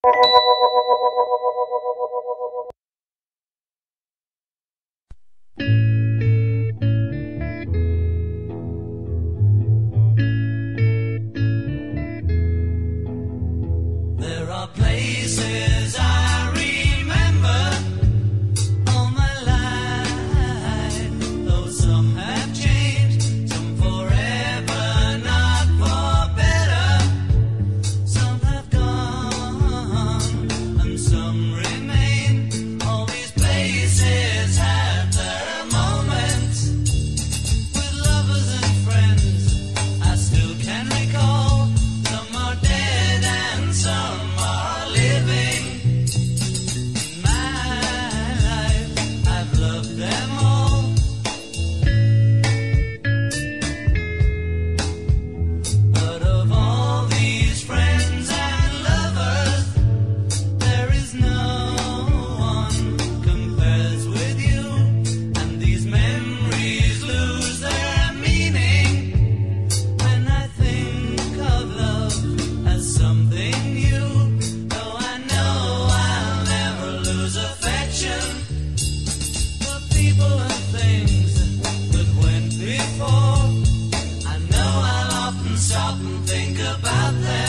There are places I remember all my life, though some have changed, some forever, not for better. Some have gone and some remain. All these places have their moments with lovers and friends I still can recall. Some are dead and some are living. In my life, I've loved them all. But of all these friends and lovers, there is no one compares with you. And these memories lose their meaning when I think of love as something new. Though I know I'll never lose affection for people and things that went before. I know I'll often stop and think about them.